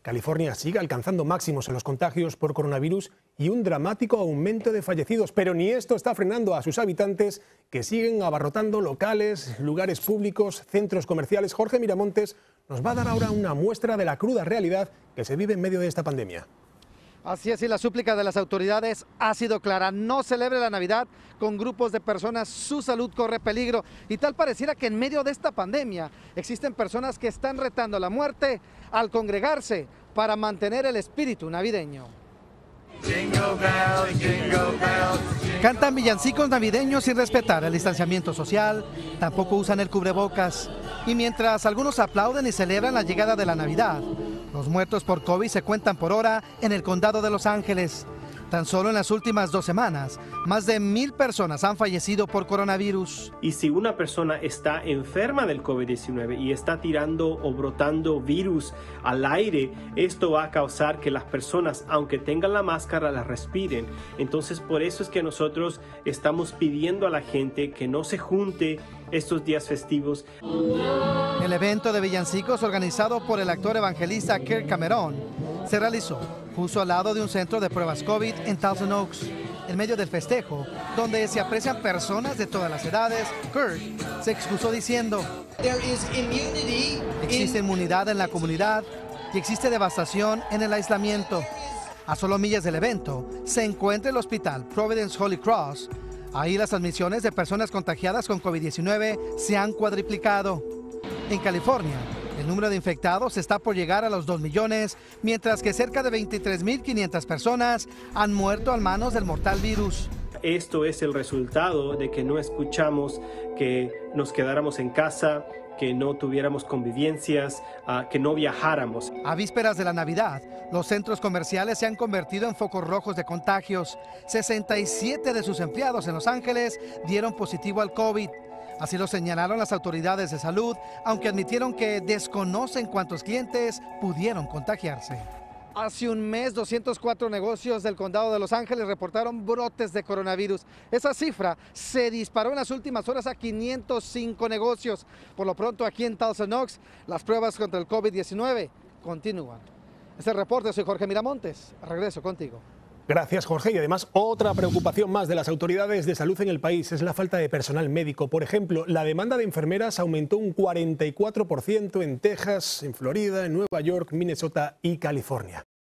California sigue alcanzando máximos en los contagios por coronavirus y un dramático aumento de fallecidos, pero ni esto está frenando a sus habitantes, que siguen abarrotando locales, lugares públicos, centros comerciales. Jorge Miramontes nos va a dar ahora una muestra de la cruda realidad que se vive en medio de esta pandemia. Así es, y la súplica de las autoridades ha sido clara: no celebre la Navidad con grupos de personas, su salud corre peligro. Y tal pareciera que en medio de esta pandemia existen personas que están retando la muerte al congregarse para mantener el espíritu navideño. Cantan villancicos navideños sin respetar el distanciamiento social, tampoco usan el cubrebocas. Y mientras algunos aplauden y celebran la llegada de la Navidad, los muertos por COVID se cuentan por hora en el condado de Los Ángeles. Tan solo en las últimas 2 semanas, más de 1,000 personas han fallecido por coronavirus. Y si una persona está enferma del COVID-19 y está tirando o brotando virus al aire, esto va a causar que las personas, aunque tengan la máscara, la respiren. Entonces, por eso es que nosotros estamos pidiendo a la gente que no se junte estos días festivos. El evento de villancicos, organizado por el actor evangelista Kirk Cameron, se realizó justo al lado de un centro de pruebas COVID en Thousand Oaks. En medio del festejo, donde se aprecian personas de todas las edades, Kirk se excusó diciendo: existe inmunidad en la comunidad y existe devastación en el aislamiento. A solo millas del evento se encuentra el hospital Providence Holy Cross. Ahí las admisiones de personas contagiadas con COVID-19 se han cuadriplicado. En California, el número de infectados está por llegar a los 2 millones, mientras que cerca de 23.500 personas han muerto a manos del mortal virus. Esto es el resultado de que no escuchamos que nos quedáramos en casa, que no tuviéramos convivencias, que no viajáramos. A vísperas de la Navidad, los centros comerciales se han convertido en focos rojos de contagios. 67 de sus empleados en Los Ángeles dieron positivo al COVID. Así lo señalaron las autoridades de salud, aunque admitieron que desconocen cuántos clientes pudieron contagiarse. Hace un mes, 204 negocios del condado de Los Ángeles reportaron brotes de coronavirus. Esa cifra se disparó en las últimas horas a 505 negocios. Por lo pronto, aquí en Thousand Oaks, las pruebas contra el COVID-19 continúan. Este reporte, soy Jorge Miramontes. Regreso contigo. Gracias, Jorge. Y además, otra preocupación más de las autoridades de salud en el país es la falta de personal médico. Por ejemplo, la demanda de enfermeras aumentó un 44% en Texas, en Florida, en Nueva York, Minnesota y California.